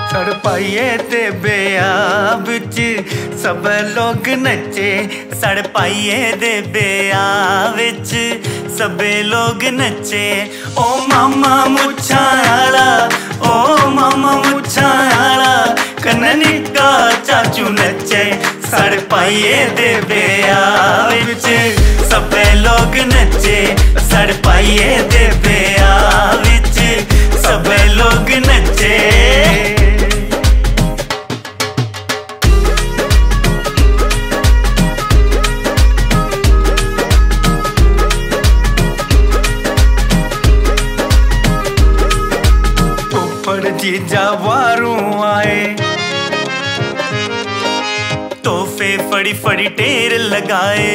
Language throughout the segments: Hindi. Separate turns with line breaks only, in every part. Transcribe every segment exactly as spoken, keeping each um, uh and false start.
सड़ पाइए ते ब्याह विच सब लोग नचे, सड़ पाइए दे ब्याह विच सब लोग नचे। ओ मामा मुच्छां आला, ओ मामा मुच्छां आला, कन्नै निक्का चाचू नचे। सड़ पाइए दे ब्याह विच सब लोग नचे, सड़ पाइए दे ब्याह विच सब लोग नचे। जीजा वारू आए, तोहफे फड़ी फड़ी ढेर लगाए।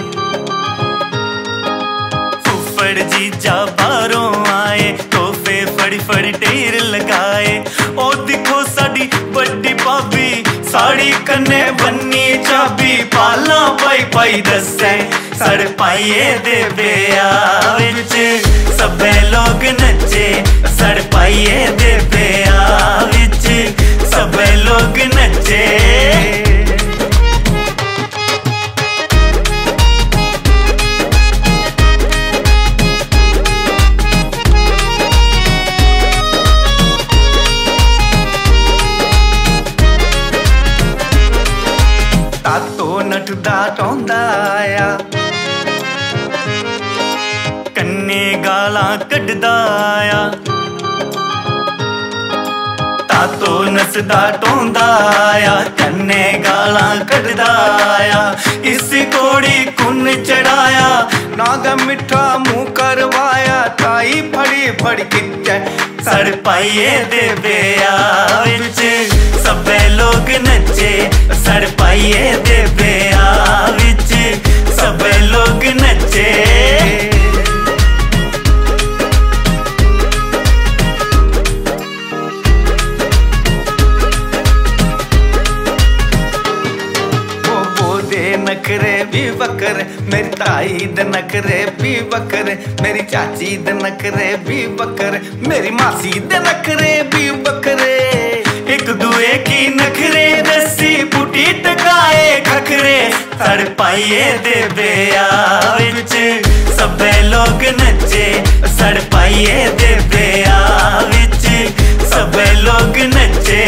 फुफड़ जीजा बारों आए, तोहफे फड़ी फड़ी ढेर लगाए। ओ दिखो साडी बड़ी भाभी, साड़ी कन्ने बन्नी चाबी, पाला पाई पाई दस्से। सड़ पाइए दे ब्याह विच सबे लोग नचे, सड़ पाइए दे ब्याह विच सबे लोग नचे। तातो नठदा टोंदा आया, कन्ने गालां कड्डदा आया। तातो नसदा टोंदा आया, कन्ने गालां कड्डदा आया। इस कोड़ी कुन चढ़ाया, नाग मिठा मुंह करवाया। ताई फड़ी फड़ी खिच्चे, सड़ पाइए दे ब्याह विच सबे लोग नचे, सड़ पाइए दे ब्याह विच सबे लोग नचे। नखरे भी बकरे, मेरी ताई दे नखरे भी बकरे, मेरी चाची दे नखरे भी बकरे, मेरी मासी दे नखरे भी बकरे। एक दुए की नखरे रस्सी बूटी टकाए खखरे। सड़ पाइए दे ब्याह विच सबे लोग नचे, सड़ पाइए दे ब्याह विच सबे लोग नचे।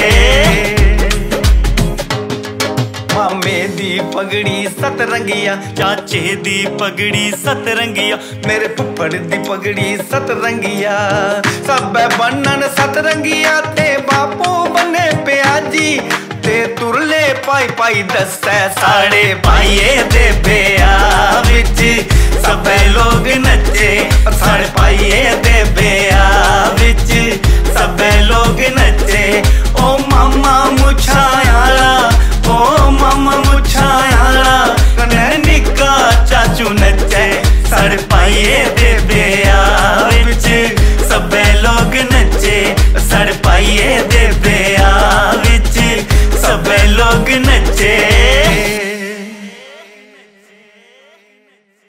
मामे दी पगड़ी सतरंगिया, चाचे दी पगड़ी सतरंगिया, मेरे फुफड़ दी पगड़ी सतरंगिया। सब बनन सतरंगिया ते बापू बने प्याजी, ते तुरले पाई पाई दस्से। साड़े पाइए दे ब्याह विच सबे लोग नचे, साड़े पाइए दे ब्याह विच सबे लोग नचे। ओ मामा मुच्छां आला, ओ मामा मुच्छां आला, कन्नै निक्का चाचू नचे। सड़ पाइए दे ब्याह विच सबे लोग नचे, सड़ पाइए